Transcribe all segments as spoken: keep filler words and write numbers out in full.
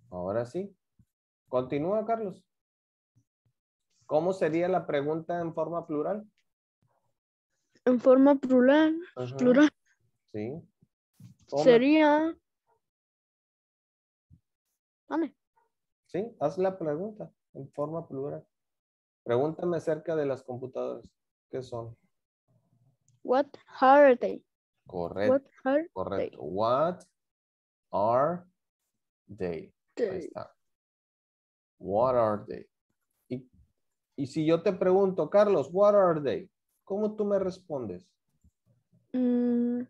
Ahora sí. Continúa, Carlos. ¿Cómo sería la pregunta en forma plural? En forma plural, Ajá. plural Sí. ¿Cómo me- sería... ¿Dónde? Sí, haz la pregunta en forma plural. Pregúntame acerca de las computadoras. ¿Qué son? What are they? What Correcto, are they? correcto. What are they? Ahí They. está. What are they? Y, y si yo te pregunto, Carlos, what are they? ¿Cómo tú me respondes? Mm,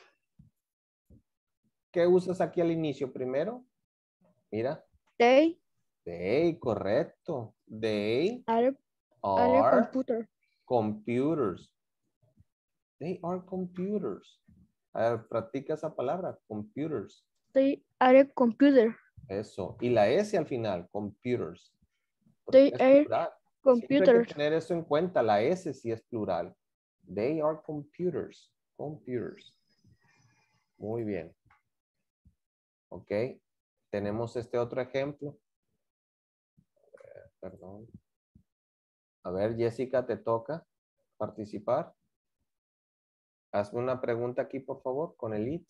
¿Qué usas aquí al inicio primero? Mira. they They, correcto. They are, are a are computer. computers. They are computers. A ver, practica esa palabra, computers. They are a computer. Eso. Y la S al final, computers. Porque They es are plural. Siempre hay que computers. tener eso en cuenta. La S sí es plural. They are computers. Computers. Muy bien. Ok. Tenemos este otro ejemplo. Eh, Perdón. A ver, Jessica, te toca participar. Hazme una pregunta aquí, por favor, con el it.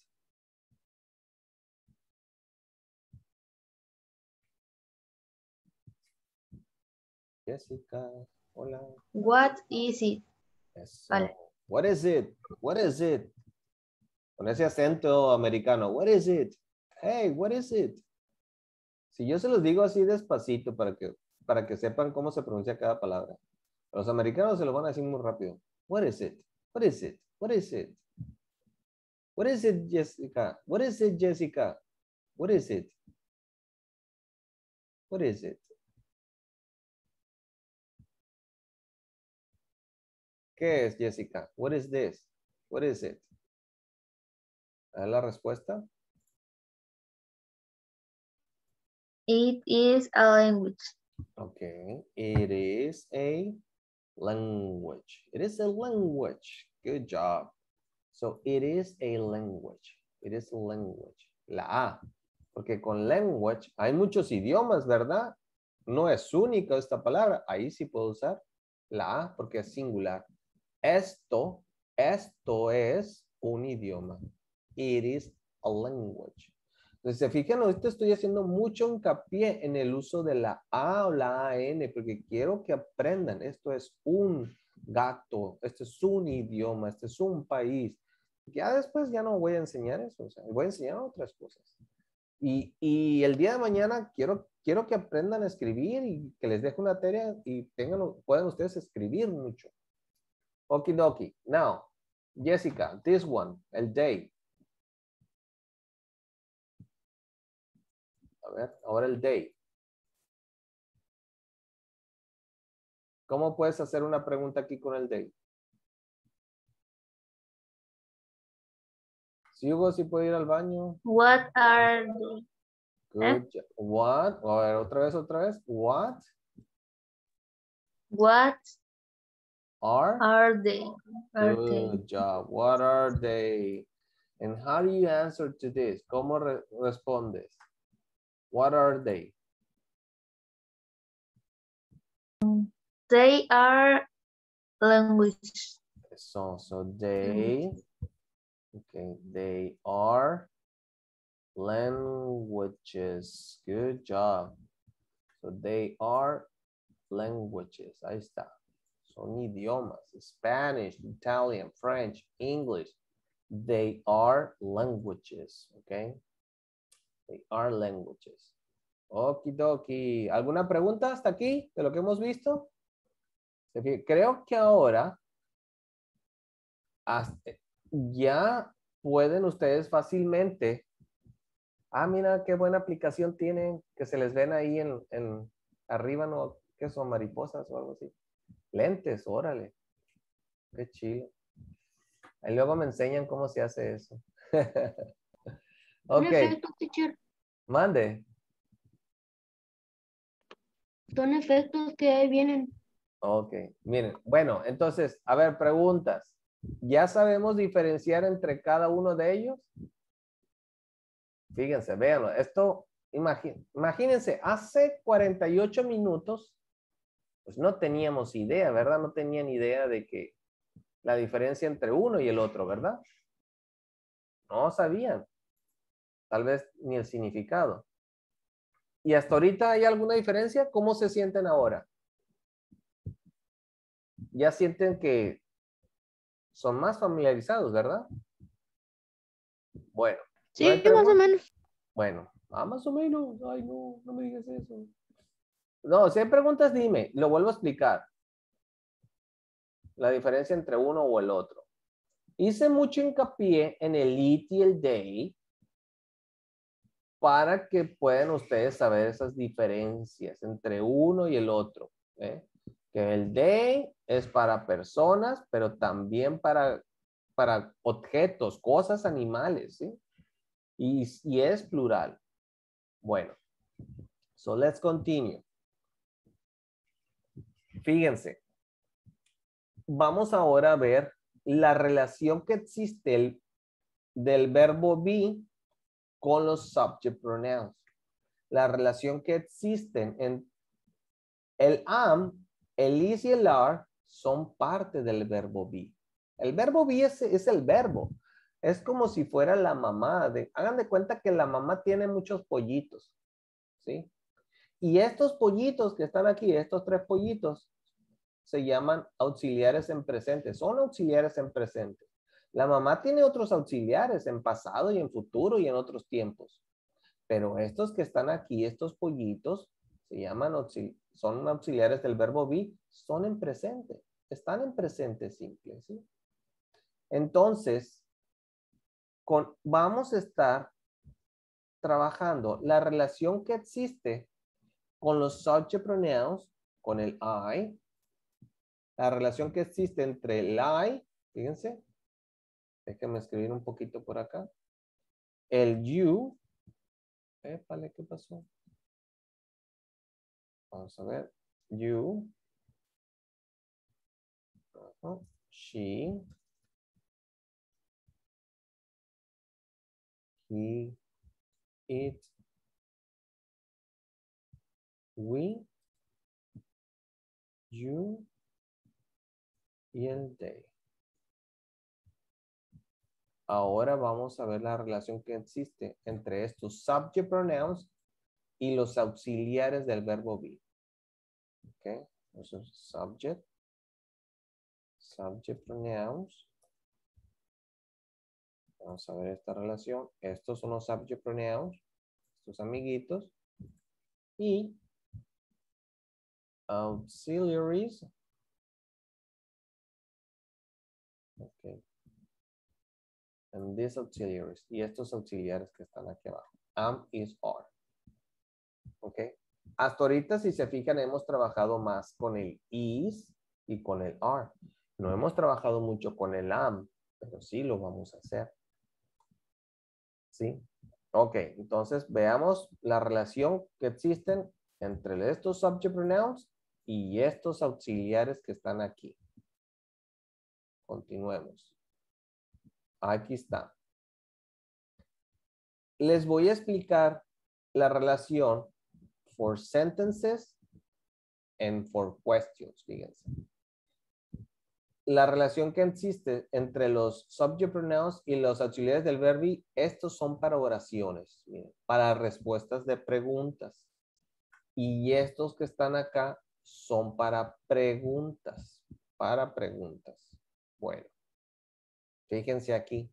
Jessica, hola. What is it? Eso. Vale. What is it? What is it? Con ese acento americano. What is it? Hey, what is it? Si yo se los digo así despacito para que, para que sepan cómo se pronuncia cada palabra. Los americanos se lo van a decir muy rápido. What is it? What is it? What is it? What is it, Jessica? What is it, Jessica? What is it? What is it? ¿Qué es, Jessica? What is this? What is it? ¿Es la respuesta? It is a language. Okay. It is a language. It is a language. Good job. So it is a language. It is a language. La A. Porque con language hay muchos idiomas, ¿verdad? No es única esta palabra. Ahí sí puedo usar la A porque es singular. Esto, esto es un idioma. It is a language. Entonces, se fijan, ahorita estoy haciendo mucho hincapié en el uso de la A o la A N porque quiero que aprendan. Esto es un gato, este es un idioma, este es un país. Ya después ya no voy a enseñar eso, o sea, voy a enseñar otras cosas. Y, y el día de mañana quiero, quiero que aprendan a escribir y que les deje una tarea y tengan, puedan ustedes escribir mucho. Okidoki. Now, Jessica, this one, el day. A ver, ahora el day. ¿Cómo puedes hacer una pregunta aquí con el day? Si Hugo, si puede ir al baño. What are they? Good. job. What? A ver, otra vez, otra vez. What What are? are they? Are they? Good job. What are they? And how do you answer to this? ¿Cómo re respondes? What are they? They are language. So, so they, okay, they are languages. Good job. So they are languages. Ahí está. Son idiomas. Spanish, Italian, French, English. They are languages. Okay. They are languages. Okidoki. ¿Alguna pregunta hasta aquí de lo que hemos visto? Creo que ahora hasta, ya pueden ustedes fácilmente. Ah, mira qué buena aplicación tienen que se les ven ahí en, en arriba, ¿no? ¿Qué son? Mariposas o algo así. Lentes, órale. Qué chido. Ahí luego me enseñan cómo se hace eso. Son Ok. efectos, teacher. Mande. Son efectos que ahí vienen. Ok. Miren, bueno, entonces, a ver, preguntas. ¿Ya sabemos diferenciar entre cada uno de ellos? Fíjense, véanlo. Esto Imagín, imagínense, hace cuarenta y ocho minutos, pues no teníamos idea, ¿verdad? No tenían idea de que la diferencia entre uno y el otro, ¿verdad? No sabían. Tal vez ni el significado. ¿Y hasta ahorita hay alguna diferencia? ¿Cómo se sienten ahora? Ya sienten que son más familiarizados, ¿verdad? Bueno. Sí, ¿no hay más o preguntas? menos. Bueno, ah, más o menos. Ay, no, no me digas eso. No, si hay preguntas, dime. Lo vuelvo a explicar. La diferencia entre uno o el otro. Hice mucho hincapié en el it y el they para que puedan ustedes saber esas diferencias entre uno y el otro. ¿eh? Que el they es para personas, pero también para, para objetos, cosas, animales. ¿sí? Y, y es plural. Bueno, so let's continue. Fíjense. Vamos ahora a ver la relación que existe el, del verbo be con los subject pronouns. La relación que existen en el am, el is y el are son parte del verbo be. El verbo be es, es el verbo. Es como si fuera la mamá. De, hagan de cuenta que la mamá tiene muchos pollitos. ¿Sí? Y estos pollitos que están aquí, estos tres pollitos, se llaman auxiliares en presente. Son auxiliares en presente. La mamá tiene otros auxiliares en pasado y en futuro y en otros tiempos. Pero estos que están aquí, estos pollitos, se llaman auxili- son auxiliares del verbo be, son en presente. Están en presente simple. ¿sí? Entonces, con, vamos a estar trabajando la relación que existe con los subject pronouns, con el I, la relación que existe entre el I, fíjense, déjenme escribir un poquito por acá, el you, épale, ¿qué pasó? Vamos a ver, you, uh-huh, she, he, it, we, you y el they. Ahora vamos a ver la relación que existe entre estos subject pronouns y los auxiliares del verbo be. Ok, entonces subject, subject pronouns. Vamos a ver esta relación. Estos son los subject pronouns, estos amiguitos. Y auxiliaries. Ok. And these auxiliaries. Y estos auxiliares que están aquí abajo. Am, is, are. Ok. Hasta ahorita, si se fijan, hemos trabajado más con el is y con el are. No hemos trabajado mucho con el am, pero sí lo vamos a hacer. ¿Sí? Ok, entonces veamos la relación que existen entre estos subject pronouns y estos auxiliares que están aquí. Continuemos. Aquí está. Les voy a explicar la relación for sentences and for questions, fíjense. La relación que existe entre los subject pronouns y los auxiliares del verbo, estos son para oraciones, miren, para respuestas de preguntas. Y estos que están acá son para preguntas, para preguntas. Bueno, fíjense aquí.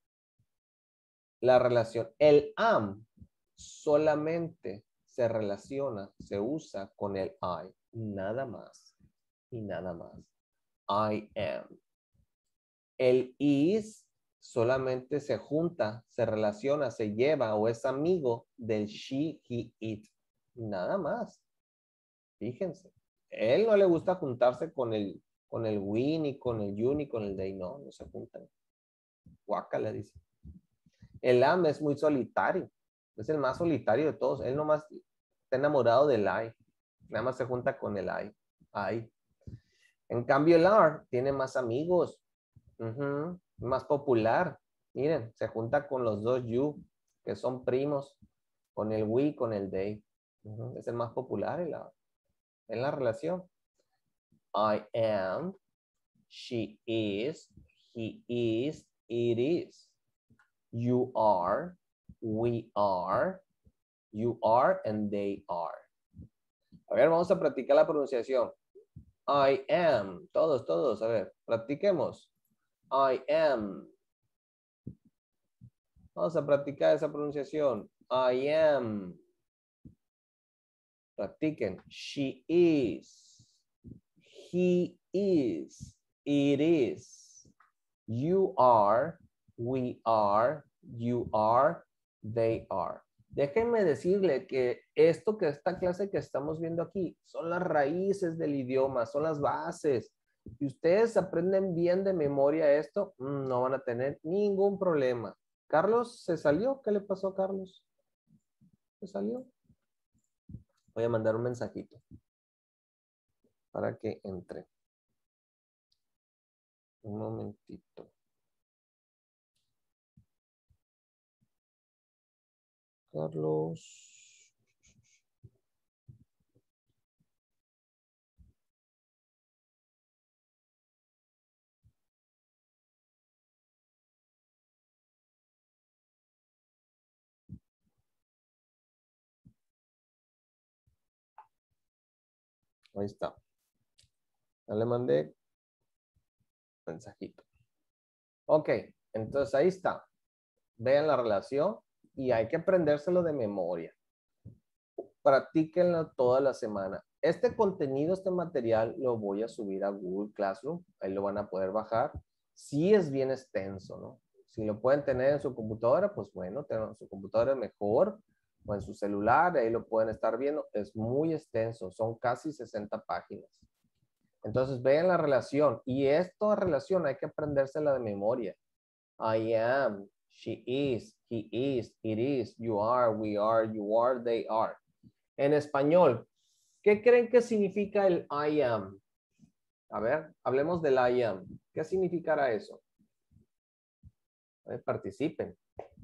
La relación, el am solamente se relaciona, se usa con el I, nada más y nada más. I am. El is solamente se junta, se relaciona, se lleva o es amigo del she, he, it. Nada más. Fíjense. Él no le gusta juntarse con el, con el we, ni con el you, ni con el they. No, no se juntan. Guácala, dice. El am es muy solitario. Es el más solitario de todos. Él nomás está enamorado del I. Nada más se junta con el I. I. En cambio, el are tiene más amigos. Uh-huh. Más popular. Miren, se junta con los dos you, que son primos. Con el we, con el they. Uh-huh. Es el más popular en la, en la relación. I am, she is, he is, it is. You are, we are, you are, and they are. A ver, vamos a practicar la pronunciación. I am. Todos, todos. A ver, practiquemos. I am. Vamos a practicar esa pronunciación. I am. Practiquen. She is. He is. It is. You are. We are. You are. They are. Déjenme decirle que esto que esta clase que estamos viendo aquí son las raíces del idioma, son las bases. Si ustedes aprenden bien de memoria esto, no van a tener ningún problema. ¿Carlos se salió? ¿Qué le pasó a Carlos? ¿Se salió? Voy a mandar un mensajito para que entre. Un momentito. Carlos. Ahí está. Ya le mandé mensajito. Ok, entonces ahí está. Vean la relación y hay que aprendérselo de memoria. Practíquenlo toda la semana. Este contenido, este material, lo voy a subir a Google Classroom. Ahí lo van a poder bajar. Sí es bien extenso, ¿no? Si lo pueden tener en su computadora, pues bueno, tener en su computadora mejor. O en su celular, ahí lo pueden estar viendo. Es muy extenso. Son casi sesenta páginas. Entonces, vean la relación. Y esta relación hay que aprendérsela de memoria. I am, she is, he is, it is, you are, we are, you are, they are. En español, ¿qué creen que significa el I am? A ver, hablemos del I am. ¿Qué significará eso? A ver, participen.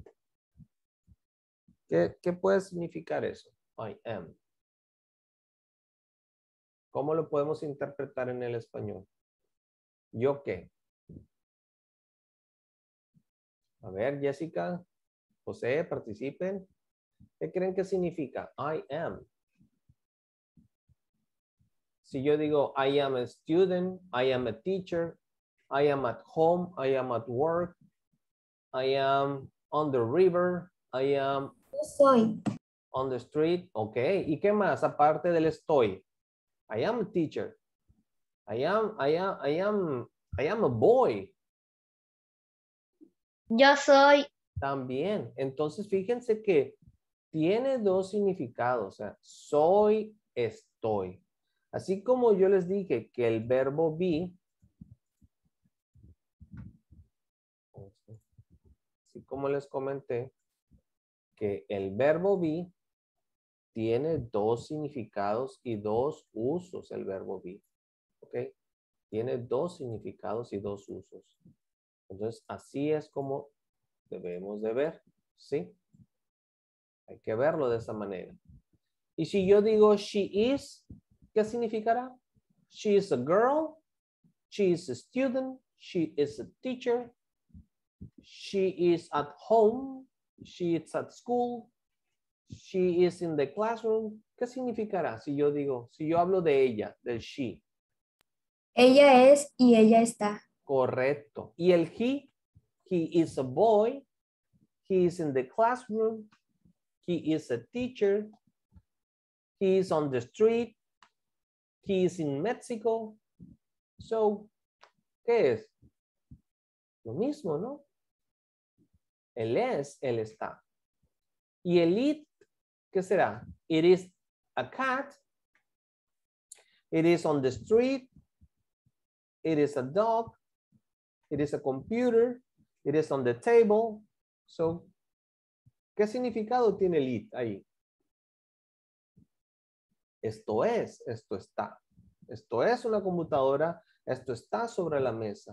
¿Qué, ¿Qué puede significar eso? I am. ¿Cómo lo podemos interpretar en el español? ¿Yo qué? A ver, Jessica, José, participen. ¿Qué creen que significa? I am. Si yo digo, I am a student, I am a teacher, I am at home, I am at work, I am on the river, I am Soy. on the street. Ok, ¿y qué más aparte del estoy? I am a teacher. I am, I am, I am, I am a boy. Yo soy. También. Entonces, fíjense que tiene dos significados. O sea, soy, estoy. Así como yo les dije que el verbo be, así como les comenté, que el verbo be tiene dos significados y dos usos, el verbo be. ¿Ok? Tiene dos significados y dos usos. Entonces, así es como debemos de ver, ¿sí? Hay que verlo de esa manera. Y si yo digo she is, ¿qué significará? She is a girl, she is a student, she is a teacher, she is at home, she is at school, she is in the classroom. ¿Qué significará si yo digo, si yo hablo de ella, del she? Ella es y ella está. Correcto. ¿Y el he? He is a boy, he is in the classroom, he is a teacher, he is on the street, he is in Mexico. So, ¿qué es? Lo mismo, ¿no? El es, él está. Y el it, ¿qué será? It is a cat. It is on the street. It is a dog. It is a computer. It is on the table. So, ¿qué significado tiene el it ahí? Esto es, esto está. Esto es una computadora, esto está sobre la mesa.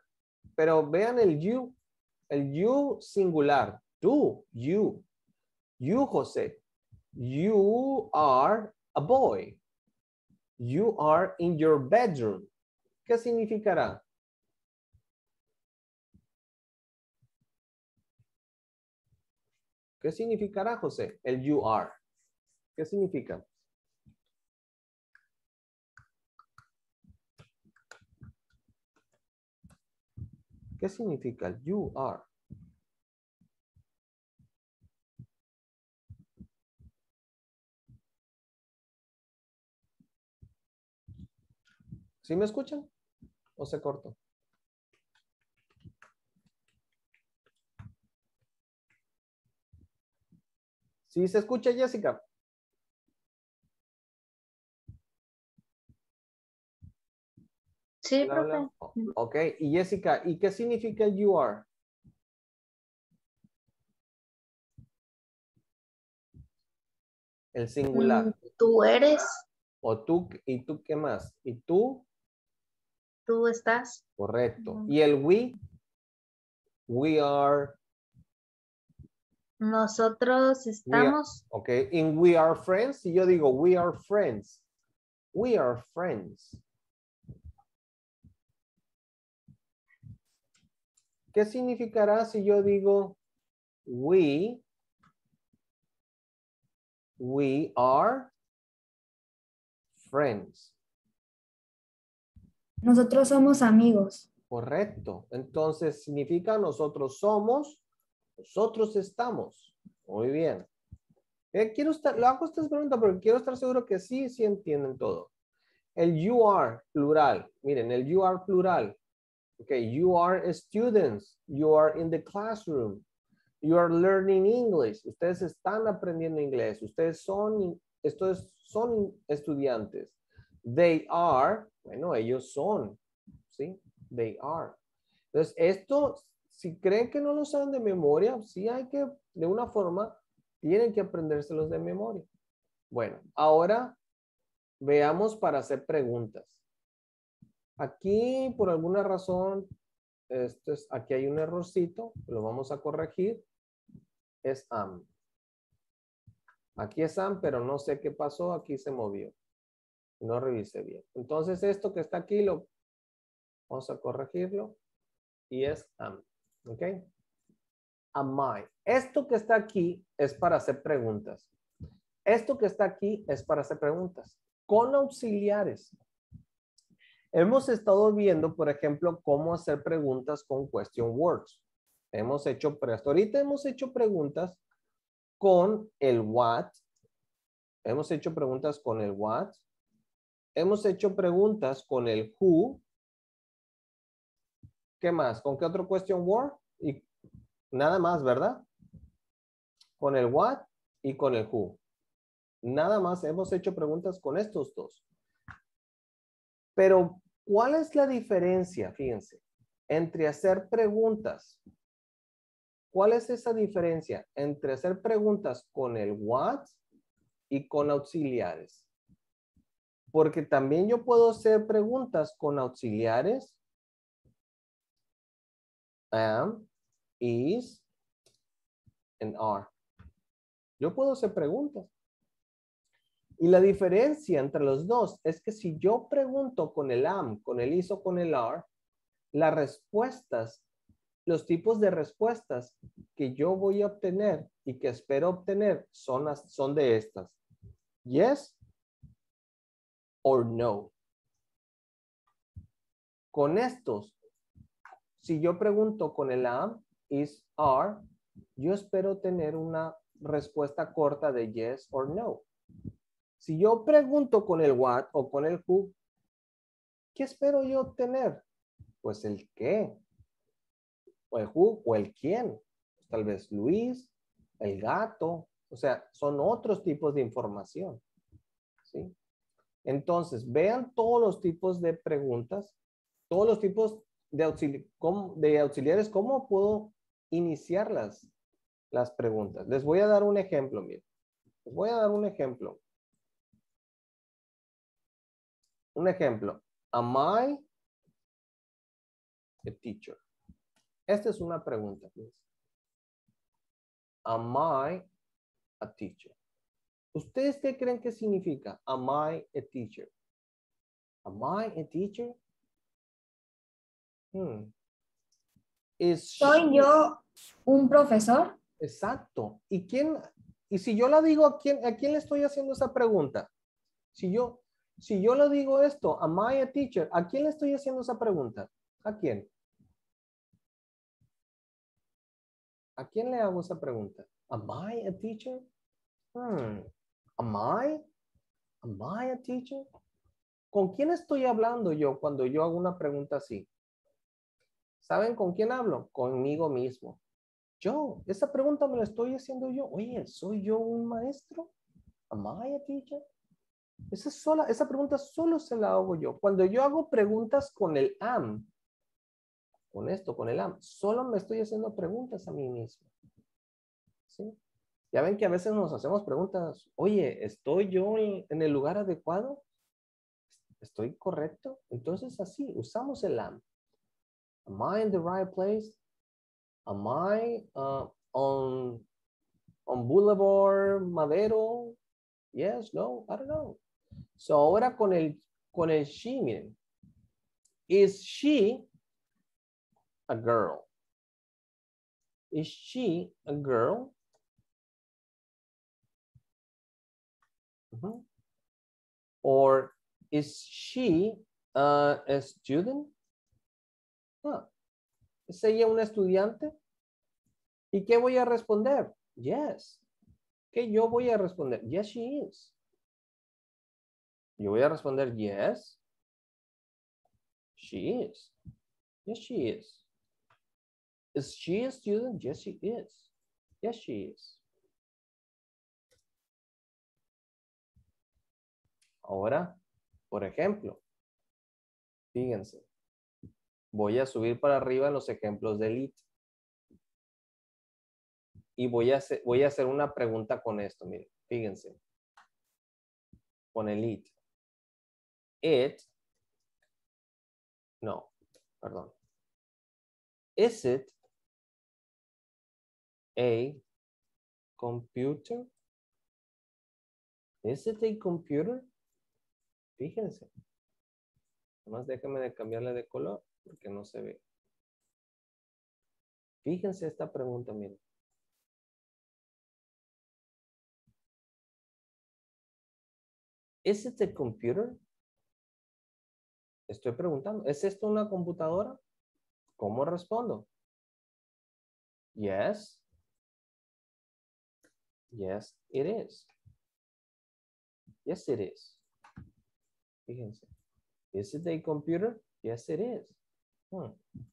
Pero vean el you, el you singular, tú, you. You, José, you are a boy. You are in your bedroom. ¿Qué significará? ¿Qué significará, José? El you are. ¿Qué significa? ¿Qué significa el you are? ¿Sí me escuchan? ¿O se cortó? ¿Sí se escucha, Jessica? Sí, Hola, profe. hola. Ok, y Jessica, ¿y qué significa el you are? El singular. Mm, Tú eres, O tú, ¿y tú qué más? ¿Y tú? tú estás. Correcto. Ujú. ¿Y el we? We are, Nosotros we are, estamos. ok. In we are friends, si yo digo we are friends. We are friends. ¿Qué significará si yo digo we, we are friends? Nosotros somos amigos. Correcto. Entonces significa nosotros somos, nosotros estamos. Muy bien. Eh, quiero estar, lo hago esta pregunta porque quiero estar seguro que sí, sí entienden todo. El you are plural. Miren, el you are plural. Okay, you are students. You are in the classroom. You are learning English. Ustedes están aprendiendo inglés. Ustedes son, estos son estudiantes. They are, bueno, ellos son. ¿Sí? They are. Entonces, esto, si creen que no lo saben de memoria, sí hay que, de una forma, tienen que aprendérselos de memoria. Bueno, ahora veamos para hacer preguntas. Aquí, por alguna razón, esto es, aquí hay un errorcito, lo vamos a corregir. Es am. Aquí es am, pero no sé qué pasó, aquí se movió. No revisé bien. Entonces, esto que está aquí, lo vamos a corregirlo. Y es am. ¿Ok? Am I. Esto que está aquí es para hacer preguntas. Esto que está aquí es para hacer preguntas. Con auxiliares. Hemos estado viendo, por ejemplo, cómo hacer preguntas con question words. Hemos hecho, pero hasta ahorita hemos hecho preguntas con el what. Hemos hecho preguntas con el what. Hemos hecho preguntas con el who. ¿Qué más? ¿Con qué otro question word? Y nada más, ¿verdad? Con el what y con el who. Nada más hemos hecho preguntas con estos dos. Pero, ¿cuál es la diferencia? Fíjense, entre hacer preguntas. ¿Cuál es esa diferencia entre hacer preguntas con el what y con auxiliares? Porque también yo puedo hacer preguntas con auxiliares. Am, is, and are. Yo puedo hacer preguntas. Y la diferencia entre los dos es que si yo pregunto con el am, con el is o con el are, las respuestas, los tipos de respuestas que yo voy a obtener y que espero obtener son, las, son de estas. Yes or no. Con estos, si yo pregunto con el am, is, are, yo espero tener una respuesta corta de yes or no. Si yo pregunto con el what o con el who, ¿qué espero yo obtener? Pues el qué, o el who, o el quién. Tal vez Luis, el gato, o sea, son otros tipos de información. ¿Sí? Entonces, vean todos los tipos de preguntas, todos los tipos de, auxili de auxiliares, ¿cómo puedo iniciar las, las preguntas? Les voy a dar un ejemplo, miren. Les voy a dar un ejemplo. Un ejemplo. Am I a teacher? Esta es una pregunta. Am I a teacher? ¿Ustedes qué creen que significa? Am I a teacher? Am I a teacher? Hmm. Is ¿Soy she- yo un profesor? Exacto. ¿Y quién? Y si yo la digo, ¿a quién, a quién le estoy haciendo esa pregunta? Si yo, si yo le digo esto, am I a teacher? ¿A quién le estoy haciendo esa pregunta? ¿A quién? ¿A quién le hago esa pregunta? Am I a teacher? Hmm. Am I? Am I a teacher? ¿Con quién estoy hablando yo cuando yo hago una pregunta así? ¿Saben con quién hablo? Conmigo mismo. Yo, esa pregunta me la estoy haciendo yo. Oye, ¿soy yo un maestro? Am I a teacher? Esa, sola, esa pregunta solo se la hago yo. Cuando yo hago preguntas con el am, con esto, con el am, solo me estoy haciendo preguntas a mí mismo. ¿Sí? Ya ven que a veces nos hacemos preguntas, oye, ¿estoy yo en el lugar adecuado? ¿Estoy correcto? Entonces así, usamos el am. Am I in the right place? Am I uh, on, on Boulevard Madero? Yes, no, I don't know. So ahora con el, con el she, miren. Is she a girl? Is she a girl? Uh-huh. Or is she uh, a student? Huh. ¿Es ella una estudiante? ¿Y qué voy a responder? Yes. ¿Qué yo voy a responder? Yes, she is. Yo voy a responder yes. She is. Yes, she is. Is she a student? Yes, she is. Yes, she is. Ahora, por ejemplo, fíjense. Voy a subir para arriba los ejemplos de it. Y voy a hacer, voy a hacer una pregunta con esto, miren, fíjense. Con el it. It, no, perdón. Is it a computer? Is it a computer? Fíjense. Nomás déjenme de cambiarle de color porque no se ve. Fíjense esta pregunta, miren. Is it a computer? Estoy preguntando, ¿es esto una computadora? ¿Cómo respondo? Yes. Yes, it is. Yes, it is. Fíjense. Is it a computer? Yes, it is. Hmm.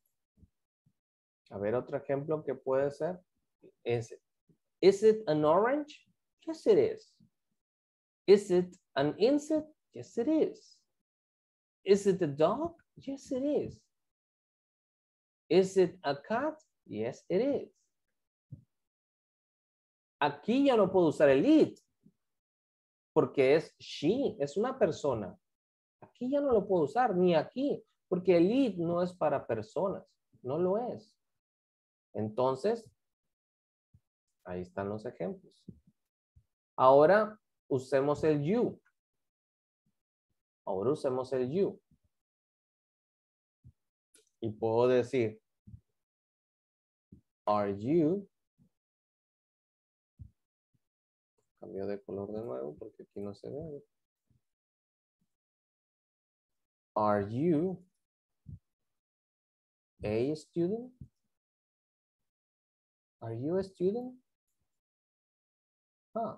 A ver, otro ejemplo que puede ser. Is it, is it an orange? Yes, it is. Is it an insect? Yes, it is. Is it a dog? Yes, it is. Is it a cat? Yes, it is. Aquí ya no puedo usar el it porque es she, es una persona. Aquí ya no lo puedo usar, ni aquí, porque el it no es para personas, no lo es. Entonces, ahí están los ejemplos. Ahora usemos el you. Ahora usemos el you. Y puedo decir, are you, cambio de color de nuevo porque aquí no se ve. Are you a student? Are you a student? Ah.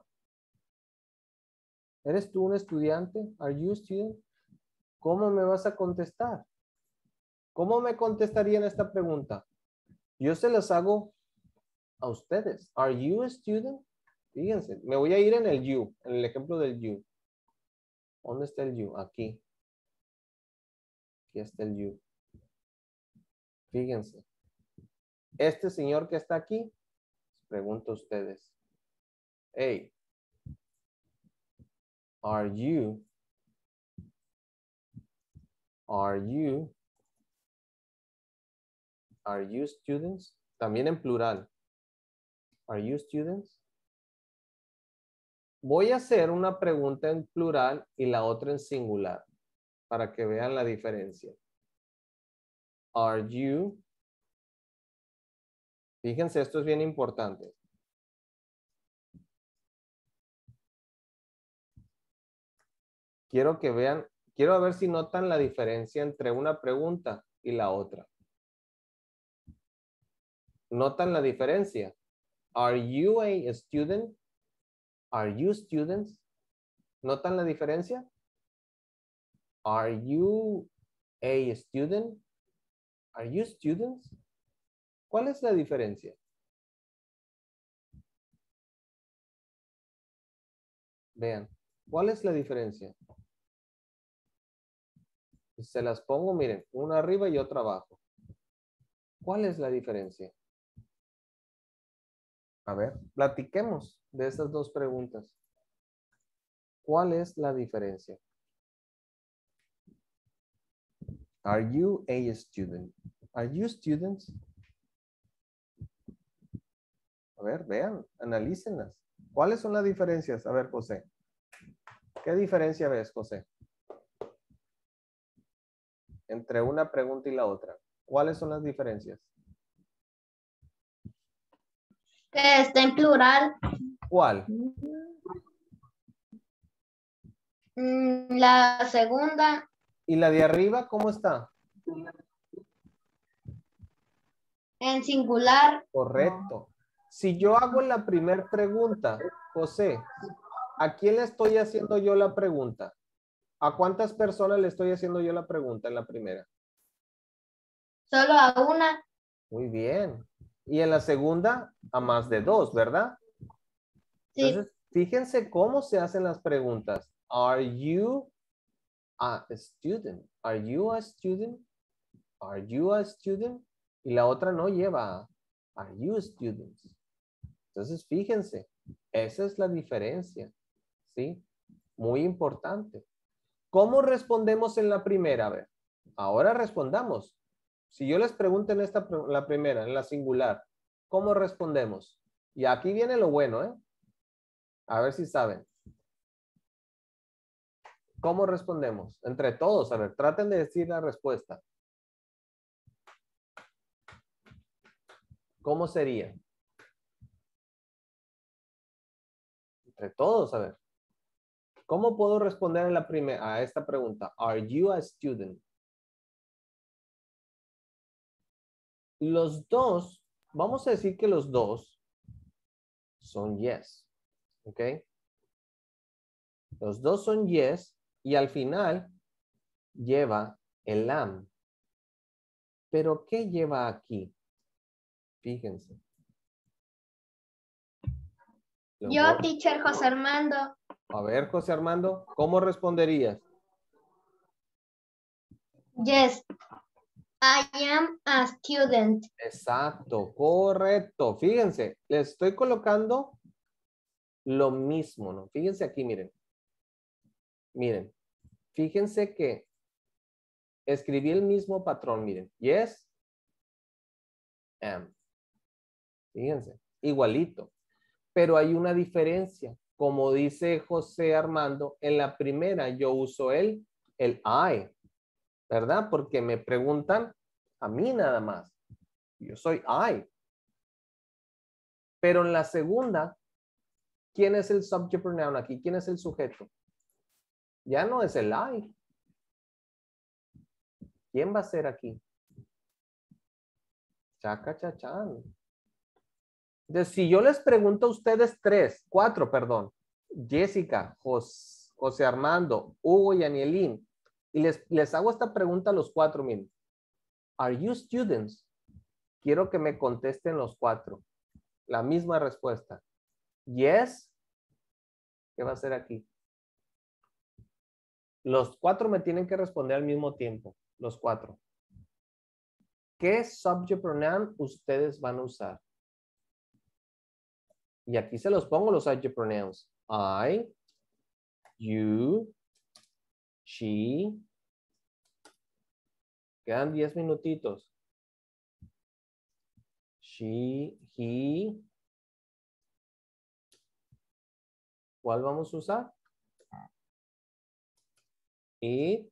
¿Eres tú un estudiante? Are you a student? ¿Cómo me vas a contestar? ¿Cómo me contestarían esta pregunta? Yo se las hago a ustedes. Are you a student? Fíjense, me voy a ir en el you, en el ejemplo del you. ¿Dónde está el you? Aquí. Aquí está el you. Fíjense. Este señor que está aquí, pregunto a ustedes. Hey, are you, are you, are you students? También en plural. Are you students? Voy a hacer una pregunta en plural y la otra en singular para que vean la diferencia. Are you? Fíjense, esto es bien importante. Quiero que vean, quiero ver si notan la diferencia entre una pregunta y la otra. ¿Notan la diferencia? Are you a student? Are you students? ¿Notan la diferencia? Are you a student? Are you students? ¿Cuál es la diferencia? Vean, ¿cuál es la diferencia? Se las pongo, miren, una arriba y otra abajo. ¿Cuál es la diferencia? A ver, platiquemos de estas dos preguntas. ¿Cuál es la diferencia? Are you a student? Are you students? A ver, vean, analícenlas. ¿Cuáles son las diferencias? A ver, José. ¿Qué diferencia ves, José? Entre una pregunta y la otra. ¿Cuáles son las diferencias? Que está en plural. ¿Cuál? Mm, La segunda ¿Y la de arriba cómo está? en singular. Correcto. Si yo hago la primera pregunta, José, ¿a quién le estoy haciendo yo la pregunta? ¿A cuántas personas le estoy haciendo yo la pregunta en la primera? Solo a una. Muy bien. Y en la segunda, a más de dos, ¿verdad? Sí. Entonces, fíjense cómo se hacen las preguntas. Are you a student? Are you a student? Are you a student? Y la otra no lleva a. Are you students? Entonces, fíjense, esa es la diferencia. ¿Sí? Muy importante. ¿Cómo respondemos en la primera? A ver, ahora respondamos. Si yo les pregunto en esta, la primera, en la singular, ¿cómo respondemos? Y aquí viene lo bueno, ¿eh? A ver si saben. ¿Cómo respondemos? Entre todos, a ver, traten de decir la respuesta. ¿Cómo sería? Entre todos, a ver. ¿Cómo puedo responder en la primera, a esta pregunta? Are you a student? Los dos, vamos a decir que los dos son yes. ¿Ok? Los dos son yes y al final lleva el am. ¿Pero qué lleva aquí? Fíjense. Yo, teacher José Armando. A ver, José Armando, ¿cómo responderías? Yes, I am a student. Exacto, correcto. Fíjense, les estoy colocando lo mismo, ¿no? Fíjense aquí, miren. Miren, fíjense que escribí el mismo patrón, miren. Yes, am. Fíjense, igualito. Pero hay una diferencia. Como dice José Armando, en la primera yo uso el, el I, ¿verdad? Porque me preguntan a mí nada más. Yo soy I. Pero en la segunda, ¿quién es el subject pronoun aquí? ¿Quién es el sujeto? Ya no es el I. ¿Quién va a ser aquí? Chaca, chachán. Entonces, si yo les pregunto a ustedes tres, cuatro, perdón, Jessica, Jos, José Armando, Hugo y Anielín, y les, les hago esta pregunta a los cuatro, miren. Are you students? Quiero que me contesten los cuatro. La misma respuesta. Yes. ¿Qué va a ser aquí? Los cuatro me tienen que responder al mismo tiempo. Los cuatro. ¿Qué subject pronoun ustedes van a usar? Y aquí se los pongo los subject pronouns. I, you, she. Quedan diez minutitos. She, he. ¿Cuál vamos a usar? It,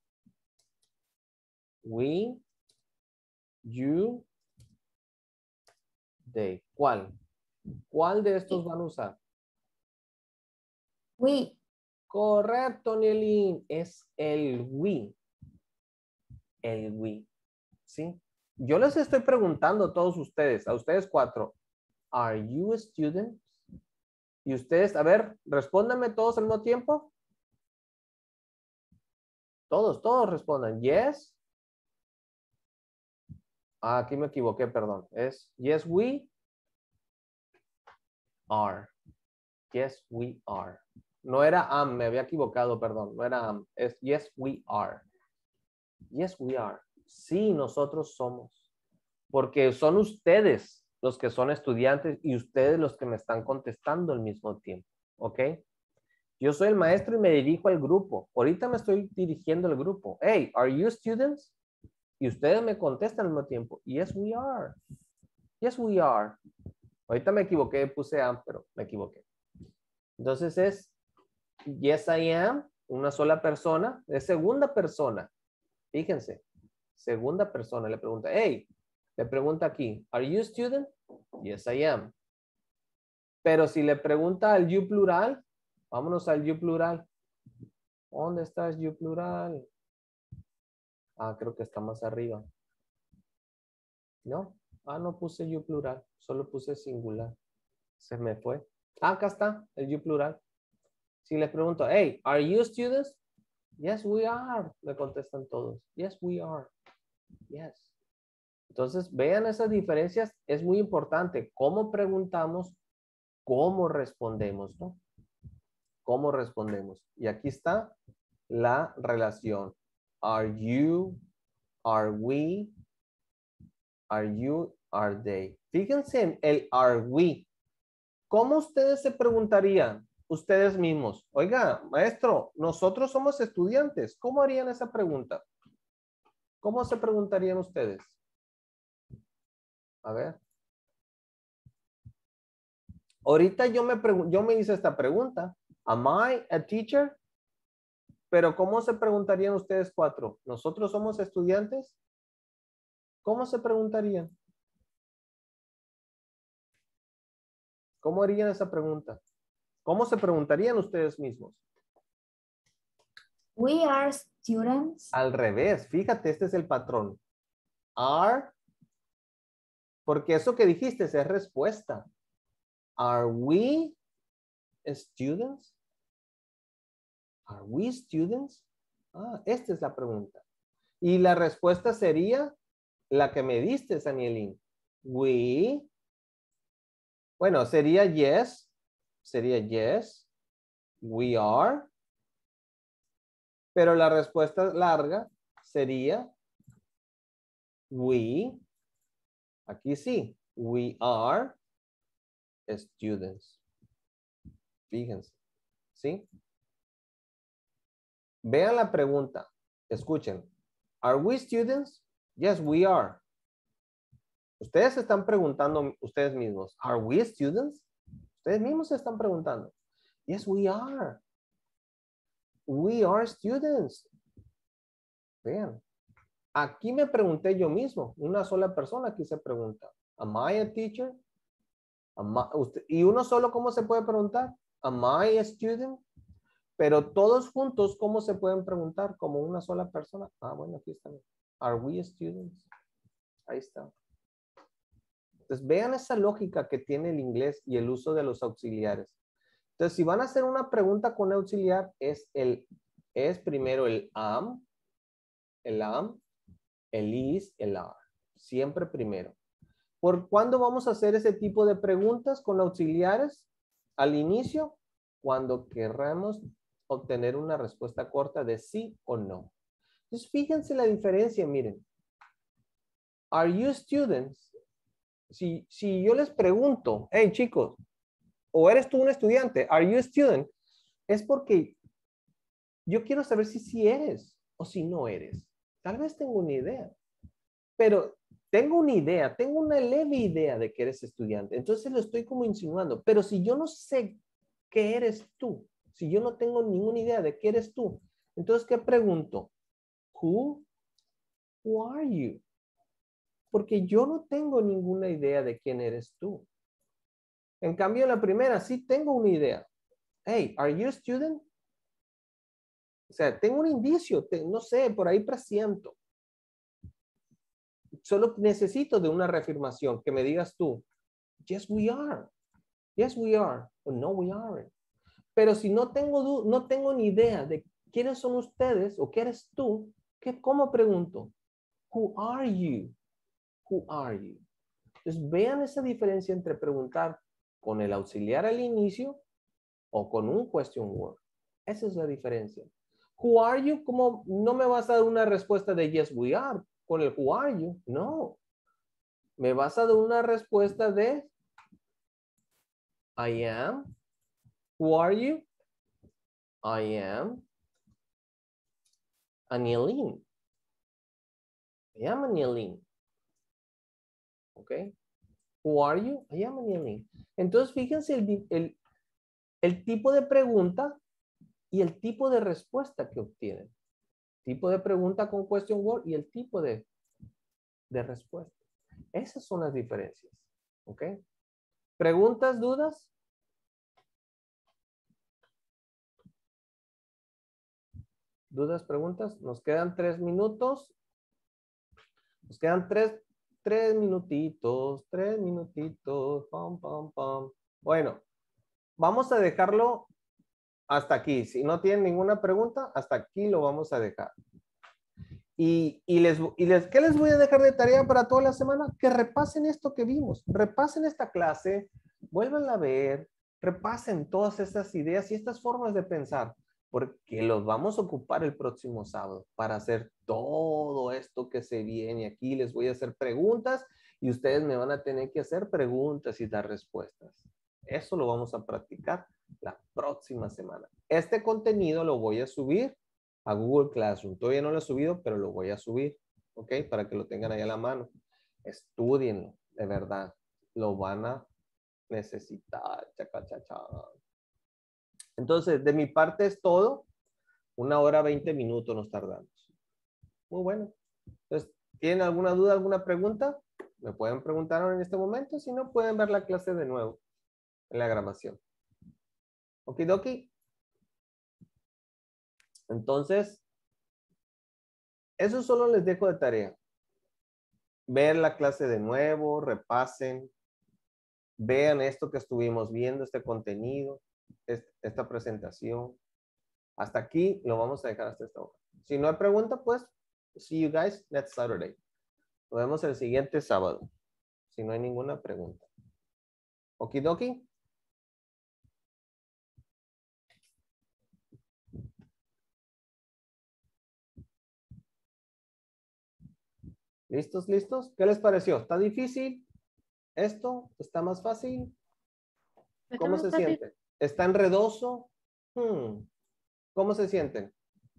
we, you, they. ¿Cuál? ¿Cuál de estos van a usar? We. Correcto, Nielin. Es el we. El we. ¿Sí? Yo les estoy preguntando a todos ustedes, a ustedes cuatro. Are you students? Y ustedes, a ver, respóndanme todos al mismo tiempo. Todos, todos respondan. Yes. Ah, aquí me equivoqué, perdón. Es yes, we are. Yes, we are. No era am, me había equivocado, perdón. No era am. Es yes, we are. Yes, we are. Sí, nosotros somos. Porque son ustedes los que son estudiantes y ustedes los que me están contestando al mismo tiempo. ¿Ok? Yo soy el maestro y me dirijo al grupo. Ahorita me estoy dirigiendo al grupo. Hey, are you students? Y ustedes me contestan al mismo tiempo. Yes, we are. Yes, we are. Ahorita me equivoqué, puse am, pero me equivoqué. Entonces es yes, I am, una sola persona, es segunda persona. Fíjense, segunda persona le pregunta, hey, le pregunta aquí, are you student? Yes, I am. Pero si le pregunta al you plural, vámonos al you plural. ¿Dónde está el you plural? Ah, creo que está más arriba. ¿No? Ah, no puse you plural, solo puse singular. Se me fue. Ah, acá está el you plural. Si les pregunto, hey, are you students? Yes, we are. Me contestan todos. Yes, we are. Yes. Entonces, vean esas diferencias. Es muy importante. ¿Cómo preguntamos? ¿Cómo respondemos? ¿No? ¿Cómo respondemos? Y aquí está la relación. Are you? Are we? Are you? Are they? Fíjense en el are we. ¿Cómo ustedes se preguntarían? Ustedes mismos. Oiga, maestro, nosotros somos estudiantes. ¿Cómo harían esa pregunta? ¿Cómo se preguntarían ustedes? A ver. Ahorita yo me, yo me hice esta pregunta. Am I a teacher? Pero ¿cómo se preguntarían ustedes cuatro? ¿Nosotros somos estudiantes? ¿Cómo se preguntarían? ¿Cómo harían esa pregunta? ¿Cómo se preguntarían ustedes mismos? We are students. Al revés, fíjate, este es el patrón. Are, porque eso que dijiste es respuesta. Are we students? Are we students? Ah, esta es la pregunta. Y la respuesta sería la que me diste, Danielín. We. Bueno, sería yes. Sería yes. We are. Pero la respuesta larga sería we. Aquí sí. We are students. Fíjense. ¿Sí? Vean la pregunta. Escuchen. Are we students? Yes, we are. Ustedes se están preguntando ustedes mismos. Are we students? Ustedes mismos se están preguntando. Yes, we are. We are students. Vean. Aquí me pregunté yo mismo. Una sola persona aquí se pregunta. Am I a teacher? Am I, usted, y uno solo, ¿cómo se puede preguntar? Am I a student? Pero todos juntos, ¿cómo se pueden preguntar? Como una sola persona. Ah, bueno, aquí está. Are we students? Ahí está. Entonces, vean esa lógica que tiene el inglés y el uso de los auxiliares. Entonces, si van a hacer una pregunta con auxiliar, es, el, es primero el am, el am, el is, el are. Siempre primero. ¿Por cuándo vamos a hacer ese tipo de preguntas con auxiliares? Al inicio, cuando querramos obtener una respuesta corta de sí o no. Entonces, fíjense la diferencia, miren. Are you students? Si, si yo les pregunto, hey chicos, o eres tú un estudiante, are you a student? Es porque yo quiero saber si sí eres o si no eres. Tal vez tengo una idea, pero tengo una idea, tengo una leve idea de que eres estudiante. Entonces lo estoy como insinuando, pero si yo no sé ¿qué eres tú? Si yo no tengo ninguna idea de qué eres tú, entonces, ¿qué pregunto? Who, who are you? Porque yo no tengo ninguna idea de quién eres tú. En cambio, en la primera sí tengo una idea. Hey, are you a student? O sea, tengo un indicio, te- no sé, por ahí presiento. Solo necesito de una reafirmación, que me digas tú, yes, we are. Yes, we are. O no, we aren't. Pero si no tengo, du- no tengo ni idea de quiénes son ustedes o qué eres tú, ¿qué, ¿cómo pregunto? Who are you? Who are you? Entonces, vean esa diferencia entre preguntar con el auxiliar al inicio o con un question word. Esa es la diferencia. Who are you? ¿Cómo no me vas a dar una respuesta de yes, we are con el who are you? No. Me vas a dar una respuesta de I am. Who are you? I am Anielin. I am Anielin. Okay. Who are you? I am Anielin. Entonces, fíjense el, el, el tipo de pregunta y el tipo de respuesta que obtienen. Tipo de pregunta con question word y el tipo de, de respuesta. Esas son las diferencias. ¿Ok? ¿Preguntas, dudas? ¿Dudas, preguntas? Nos quedan tres minutos. Nos quedan tres, tres minutitos, tres minutitos. Pam, pam, pam. Bueno, vamos a dejarlo hasta aquí. Si no tienen ninguna pregunta, hasta aquí lo vamos a dejar. Y, y, les, y les, ¿qué les voy a dejar de tarea para toda la semana? Que repasen esto que vimos, repasen esta clase, vuelvan a ver, repasen todas estas ideas y estas formas de pensar, porque los vamos a ocupar el próximo sábado para hacer todo esto que se viene aquí. Les voy a hacer preguntas y ustedes me van a tener que hacer preguntas y dar respuestas. Eso lo vamos a practicar la próxima semana. Este contenido lo voy a subir a Google Classroom. Todavía no lo he subido, pero lo voy a subir, ¿ok? Para que lo tengan ahí a la mano. Estudienlo, de verdad. Lo van a necesitar. Chaca, chaca. Entonces, de mi parte es todo. Una hora, veinte minutos nos tardamos. Muy bueno. Entonces, ¿tienen alguna duda, alguna pregunta? Me pueden preguntar ahora en este momento. Si no, pueden ver la clase de nuevo en la grabación. Okidoki. Entonces, eso solo les dejo de tarea. Ver la clase de nuevo, repasen, vean esto que estuvimos viendo, este contenido, esta presentación. Hasta aquí lo vamos a dejar hasta esta hora. Si no hay pregunta, pues, see you guys next Saturday. Nos vemos el siguiente sábado. Si no hay ninguna pregunta. Okidoki. ¿Listos, listos? ¿Qué les pareció? ¿Está difícil? ¿Esto está más fácil? ¿Cómo se siente? ¿Está enredoso? Hmm. ¿Cómo se sienten?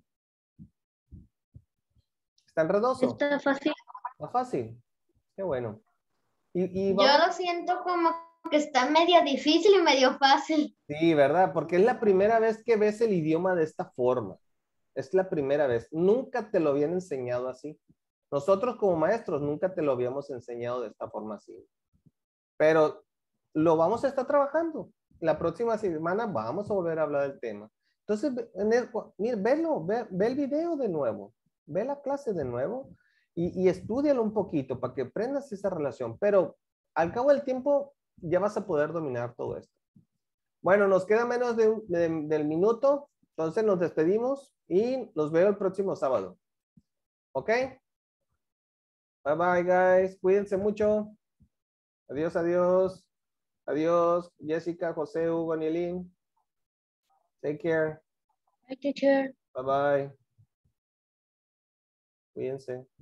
¿Está enredoso? Está fácil. Está fácil. Qué bueno. Y, y Yo vamos... lo siento como que está medio difícil y medio fácil. Sí, ¿verdad? Porque es la primera vez que ves el idioma de esta forma. Es la primera vez. Nunca te lo habían enseñado así. Nosotros como maestros nunca te lo habíamos enseñado de esta forma así. Pero lo vamos a estar trabajando. La próxima semana vamos a volver a hablar del tema. Entonces, en el, mira, velo, ve, ve el video de nuevo. Ve la clase de nuevo y, y estúdialo un poquito para que aprendas esa relación. Pero al cabo del tiempo ya vas a poder dominar todo esto. Bueno, nos queda menos de, de, del minuto. Entonces nos despedimos y los veo el próximo sábado. ¿Ok? Bye bye, guys. Cuídense mucho. Adiós, adiós. Adiós, Jessica, José, Hugo, Nielín. Take care. Bye, teacher. Bye bye. Cuídense.